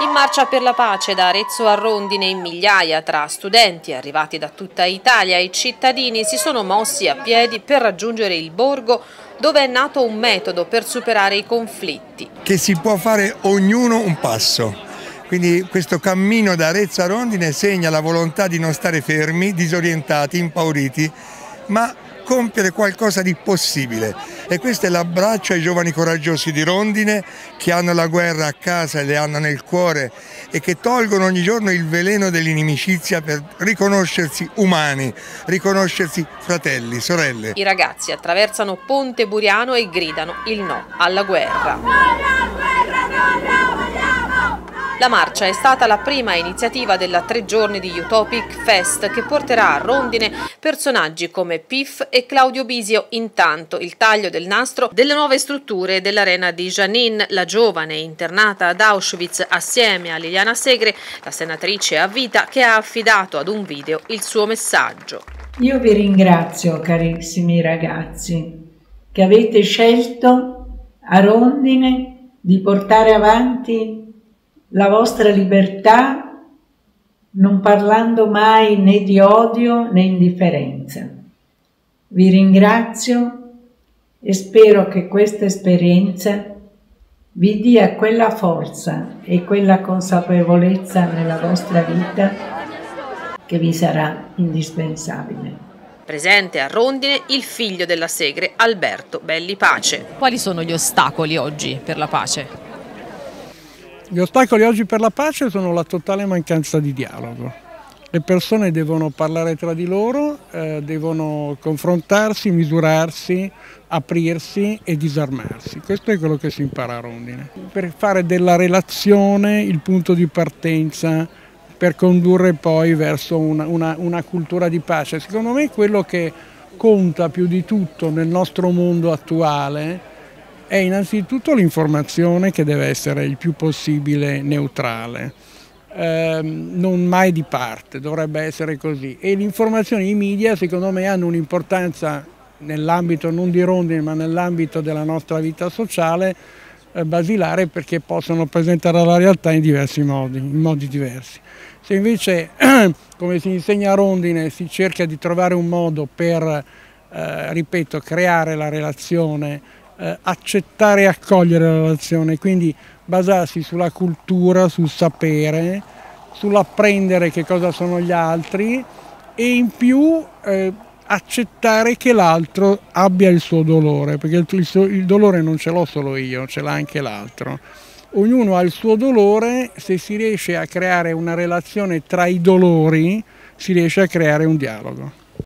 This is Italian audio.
In marcia per la pace da Arezzo a Rondine in migliaia tra studenti arrivati da tutta Italia e cittadini si sono mossi a piedi per raggiungere il borgo dove è nato un metodo per superare i conflitti. Che si può fare ognuno un passo, quindi questo cammino da Arezzo a Rondine segna la volontà di non stare fermi, disorientati, impauriti, ma compiere qualcosa di possibile. E questo è l'abbraccio ai giovani coraggiosi di Rondine che hanno la guerra a casa e le hanno nel cuore e che tolgono ogni giorno il veleno dell'inimicizia per riconoscersi umani, riconoscersi fratelli, sorelle. I ragazzi attraversano Ponte Buriano e gridano il no alla guerra. La marcia è stata la prima iniziativa della 3 giorni di Utopic Fest che porterà a Rondine personaggi come Pif e Claudio Bisio. Intanto il taglio del nastro delle nuove strutture dell'arena di Jeanine, la giovane internata ad Auschwitz assieme a Liliana Segre, la senatrice a vita che ha affidato ad un video il suo messaggio. Io vi ringrazio, carissimi ragazzi, che avete scelto a Rondine di portare avanti la vostra libertà, non parlando mai né di odio né indifferenza. Vi ringrazio e spero che questa esperienza vi dia quella forza e quella consapevolezza nella vostra vita che vi sarà indispensabile. Presente a Rondine il figlio della Segre, Alberto Belli Pace. Quali sono gli ostacoli oggi per la pace? Gli ostacoli oggi per la pace sono la totale mancanza di dialogo. Le persone devono parlare tra di loro, devono confrontarsi, misurarsi, aprirsi e disarmarsi. Questo è quello che si impara a Rondine. Per fare della relazione il punto di partenza, per condurre poi verso una cultura di pace. Secondo me quello che conta più di tutto nel nostro mondo attuale è innanzitutto l'informazione, che deve essere il più possibile neutrale, non mai di parte, dovrebbe essere così. E l'informazione, i media secondo me hanno un'importanza nell'ambito non di Rondine ma nell'ambito della nostra vita sociale basilare, perché possono presentare la realtà in diversi modi, in modi diversi. Se invece, come si insegna a Rondine, si cerca di trovare un modo per, ripeto, creare la relazione, accettare e accogliere la relazione, quindi basarsi sulla cultura, sul sapere, sull'apprendere che cosa sono gli altri e in più accettare che l'altro abbia il suo dolore, perché il dolore non ce l'ho solo io, ce l'ha anche l'altro. Ognuno ha il suo dolore, se si riesce a creare una relazione tra i dolori si riesce a creare un dialogo.